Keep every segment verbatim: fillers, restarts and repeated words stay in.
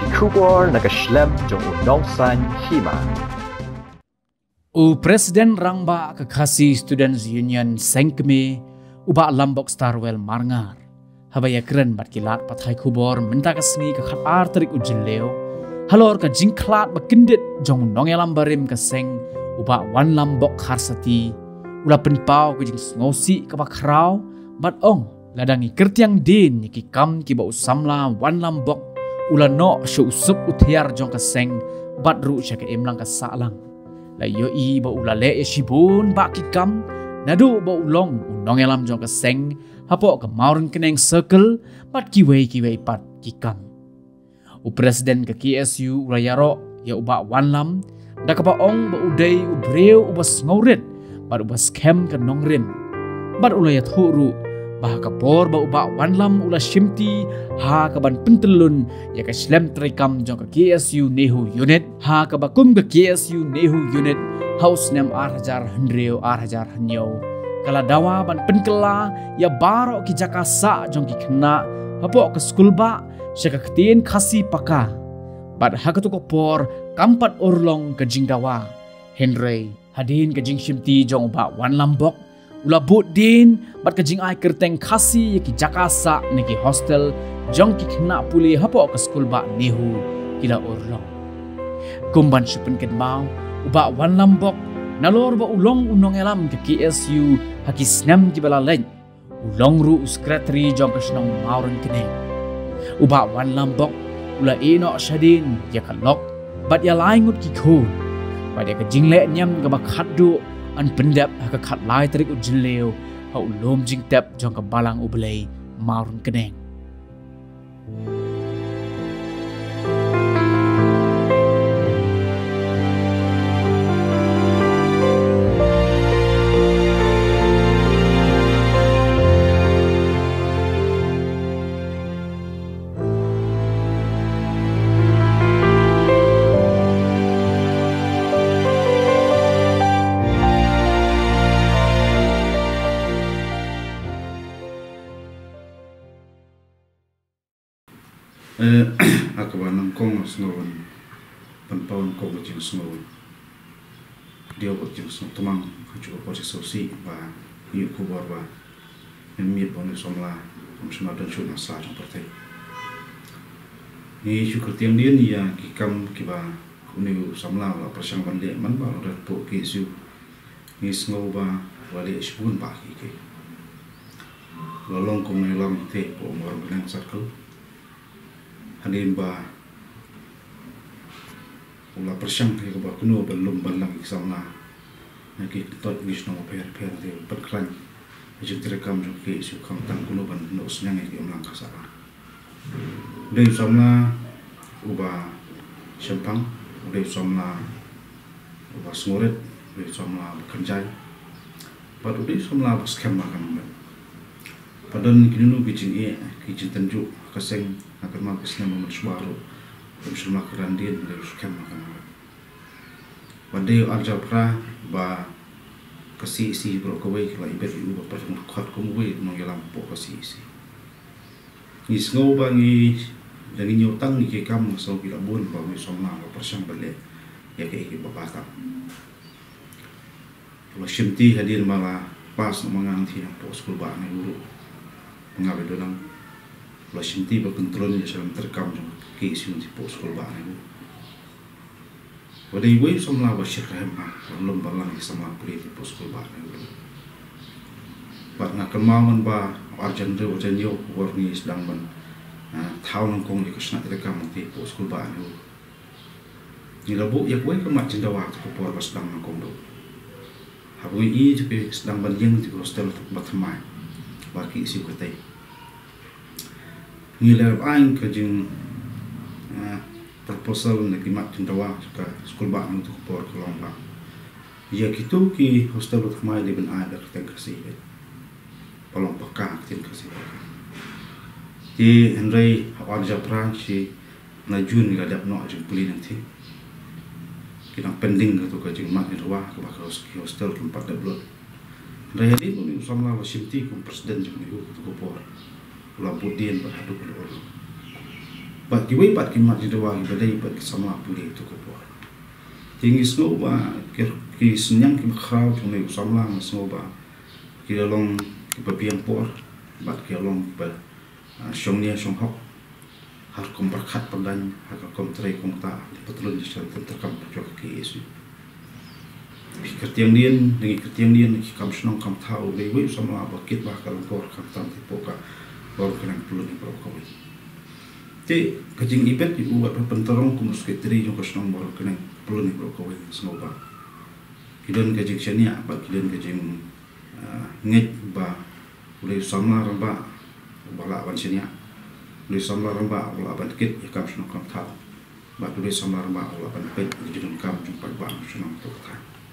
Kubor nakaslem jong unongsan hima. U Presiden Rangba Kekasi Students Union Sengkeme uba Lambok Starwell Marngar. Habaya keren batkilat pathai kubor minta kasni ke khat arterik ujileo. Halor ka jingklat bakindit jong nongelam barim kaseng uba wan lambok harsati. Ula penpau ke jing ngosi ke bakrau bat ong ladangi kertiang din ki kam ki ba usamla wan lambok ula no shu usup utiar jong kaseng bat ru sya ke emlang ka salang. La yo i ba ula le shibun ba ki kam nadu ba ulong unong elam jong ka seng hapo ka maurn keneng circle pat ki wei ki wei pat ki kam. U presiden ka K S U ula yaro ya uba wanlam da ka ba ong ba udai u breu u bas ngauret bat u bas kem ka nongrim bat ula ya thuru bah ka por ba uba wanlam ula shimti ha ka ban pentelun ya ka slem trikam jong ka K S U nehu unit ha ka ba kum ka K S U nehu unit house nem ar hajar hendreo ar hajar hanyo kala dawa ban penkela ya baro ki jakasa jong ki kena hapo ka skul ba syaka ketin khasi paka bat ha ka tu ko por kampat orlong ka jingdawa henry hadin ka jing shimti jong uba wanlam bok ula but din bat ka jing ai kerteng khasi ki jakasa niki hostel jong ki kena puli hapo ka skul ba nehu kila orlong kumban syupen ken mau uba wan lambok nalor ba ulong unong elam ke K S U haki snam ki bala len ulong ru sekretari jong ka snong mauren kene uba wan lambok ula eno shadin ya kalok bat ya laingut ki khon bat ya ka jingle nyam ka ba khaddu an pendap ka khat lai tarik ujileo ha ulom jing tap jong ka balang ublei mauren kene. Eh, akaban ng kong snowon, panpaon ko ba yung snowon. Dia ba yung snow tumang kacu ko sa sosi ba iyo ko ba ba mi ba ni somla am sma dan chu na sa jong patay. Ni chu ko tiang dia ni ya ki kam ki ba kuni somla ba prasang ban le man ba ra po ki su ni snow ba wale shbun ba ki ke. Lolong ko ni lam te po mor ban circle. Hadim ba ula persang ke ba kuno belum balang examna naki tot gis no per per de berklan je direkam jo ke su kam tang kuno ban no snang ke umlang kasara de samna uba sempang de samna uba smoret de samna kanjai pat de samna skema kan padan kinu bijing e kijin tanju kaseng akan mampus nama mencubaro bersama kerandin dari skam makan. Wadai aljabra ba kasi isi berokawai kalau ibet ibu bapa yang kuat kumui mengelam pok kasi isi. Is ngau bangi dari nyotang ni kekam so bila bun ba wisoma ba persang balik ya ke ke babata. Kalau shimti hadir malah pas menganti yang pok skul ba ni guru mengawe dolang. Kalau shimti ba kontrol ni salam terkam jong ke isu di pos skul ba ni. Wadai wei somla ba syirhem ah lom balang sama puli di pos skul ba ni. Ba na kemawan ba arjan de wajan yo warni sedang ban tahun kong di kesna terkam di pos skul ba ni. Ni labu yak wei kemat jindawa ko por ba sedang kong do. Habu i je sedang ban yang di hostel ba thamai ba ki isu katai. Ngiler aing ke jing proposal na kimat jindawa ka skul ba untuk por kolong ba ya kitu ki hostel ut mai de ben ada ka kasi palong paka tin kasi ti henry awak japran si na jun ga dap no jing puli nanti kinang pending ka to ka jing mat jindawa ka ba hostel tempat de blot raya di pun usama wa shimti kum presiden jing ni ko por ula budin ba hadu ko bat ki wei bat ki mat di dawa ki badai bat ki sama puli tu ko bo tinggi snow ba ki ki senyang ki khrau tu nei samlang snow ba ki long ki papiang por bat ki long ba shong nia shong hok har kom berkat padan har kom trai kom ta betul di sana terkam pajak ki Yesus kertiang dien dengan kertiang dien ki kam senang kam tahu le wei sama ba kit ba kalau por kam tam ti poka baru kena perlu ni pro ko te kajing ibet di buat pentorong kumus ketri jong kosong baru kena perlu ni pro ko semoga kidon kajing senia ba kidon kajing nget ba boleh sama ramba bala ban senia boleh sama ramba bala ban kit ya kam senang kam tahu ba boleh sama ramba bala ban pet jidon kam jumpa ba senang to ta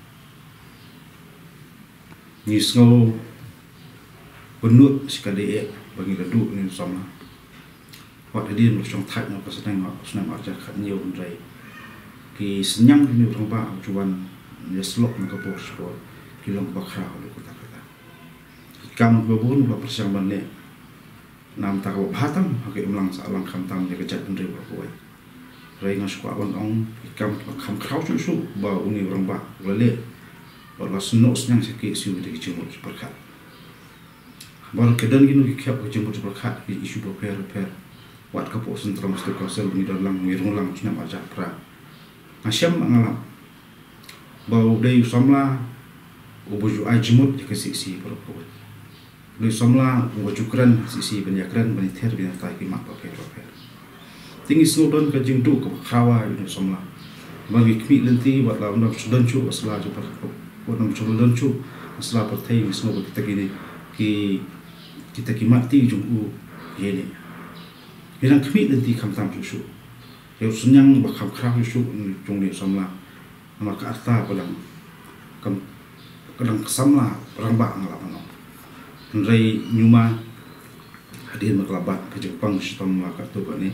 ni snow penut sekali ek bagi leduk ni sama wat dia lu song thak no kasenang no senang aja khat nhiều rai ki senyang ni orang ba cuan ya slok no ka bos ko ki long ba khra lu ko ta ta kam go bun ba persiang ban le nam ta ko bhatam ha ke umlang sa lang kham tam ya ka jat ri ba ko rai ngas ko on ong kam kham khrau su su ba uni orang ba le ba la sno senyang se ke su de ki chumo berkat baru kedan gini kiap kejemput berkat isu berper per wat kapok sentram setiap kasel ni dalam mirung lang cina baca pra asyam mengalam bau day samla ubuju ajimut dikasih berkawat day samla ubuju keren sisi penyakran peniter binatang kimak pakai pakai tinggi snowdon kajing tu ke kawa ini samla bagi kmi lenti buat lawan dalam sudan cu asla ju berkawat buat dalam sudan cu asla pertai snow kita gini ki kita kimati jumpu ini yang kami nanti kam tam susu yang senyang bakam kerah susu jung ni samla maka arta padang kam kadang kesamla orang bak ngalapan rai nyuma hadir makalabat ke Jepang sistem maka tu ni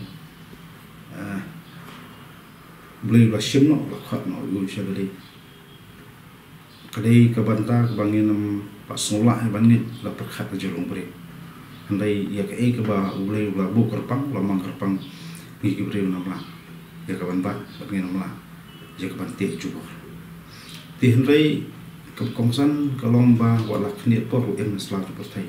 boleh lasim no lakat no yu syadari kadai kabanta kebangin pak solah bangit la perkhat jelung beri andai ya ke ke ba ulai ula bu kerpang lamang kerpang ni ki beri namla ya ka ban ba bagi namla ya ka ban te jubor ti hendai ke kongsan kalong ba wala khni por em sla tu pertai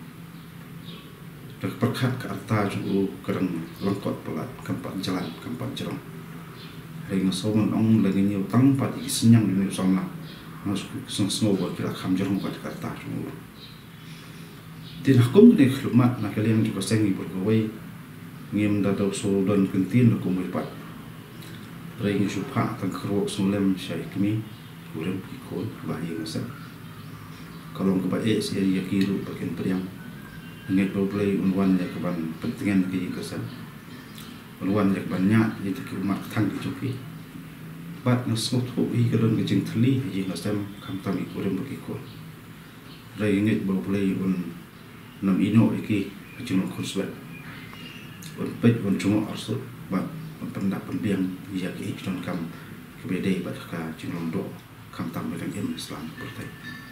dak perkhat ka arta ju kerang langkot pelat kampat jalan kampat jerong hai ngasoman ong lagi ni utang pat ki senyang ni samla masuk seng-seng buat kira kham jerong kat karta semua. Tin hakum ni khlumat nak kalian juga sengi bergawai ngim dadau sodan kentin aku merpat. Rai supa tang kro sulem syai kami urem ikon bahi ngasa. Kalau ke bae si ya kiru bagian periang. Ngai boleh unwan ya keban pentingan ke kesan. Unwan ya banyak itu ke umat tang di joki. Bat ngasot ho hi kadon ke jing thli hi ngasam kam tam ikurem bagi ko rai nget bo play un nam ino iki jing khusbat un pet un chumo arsu bat pendak pendiang ya ke ikon kam ke bede bat ka jing do kam tam dengan em Islam pertai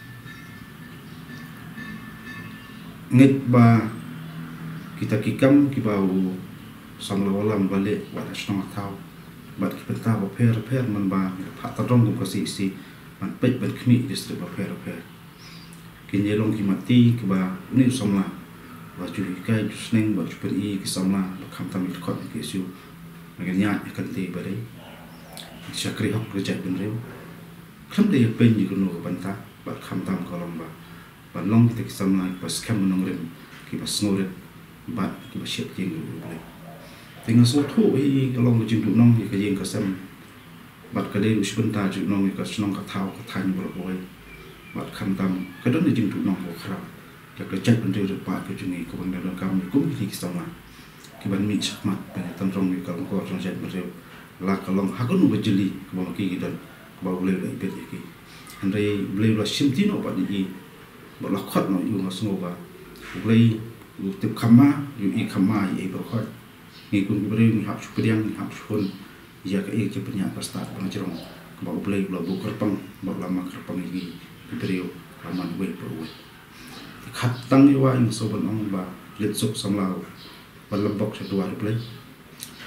nget ba kita kikam ki bau samlawalam balik wat asnong tau bat kita ba per per man ba phat tadong ko si si man pet bat khmi distri ba per per kinye long ki mati ke ba ni samla ba chu kai sneng ba chu per i ki samla ba kham tam il khot ki su maganya kan te ba dei chakri hok project ben reu kham de pen ni ko no ban ta ba kham tam ko long ba ba long ki ki samla ba skam nong rem ki ba snore ba ki ba shep jing ba tinggal suatu hi kalau ngujin tu nong hi kajing kasam bat kadai us benta ju nong hi kasnong ka thau ka than bro boy bat kham tam kadon ni jing tu nong ko khra ya ka chat ben de pa ka jungi ko ban da kam kum hi kisama ki ban mi chakmat pe tan rong ni kalong ko rong chat bro la kalong hakun ba jeli ko ba ki gidan ba ule le pe ki andai ble la simtino ba ni ba la khat no yu ngasngo ba ble u tip khama yu i khama i ba khat ni kun beri ni hak superiang ni hak supun ya ke ik punya pasta pengajarong ba boleh ba bu kerpang ba lama kerpang ini beri aman we per we khat tang ni wa in so ban ong ba let sok samlau ba lebok sa dua boleh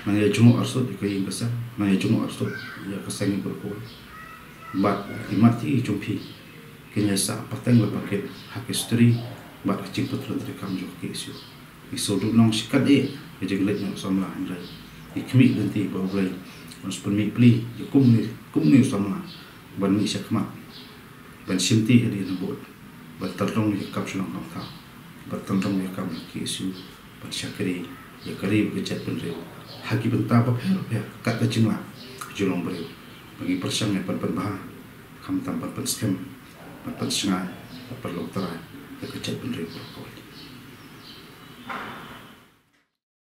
Naya jungo arsut iko yang besar, naya jungo arsut ya kesangi berkuat. Bat imati jumpi kenya sa pateng le paket hak istri bat kecil putru dari kam jo ke isu. Isu du nong sikat e je gelet no samla andai. Ikmi ganti ba ulai. Ons permi pli je kum ni kum ni samla. Ban mi sakma. Ban simti hadi na bot. Bat tarong ni kap sunang kam ta. Bat tarong ni kam ke isu. Bat syakri ya kari becat penreu. Hagi benta apa ya kat kecingla julong beriu bagi persang ne pan pan bah kam tam pan pan skem pan pan sengai pan lokterai ya kecet penreu.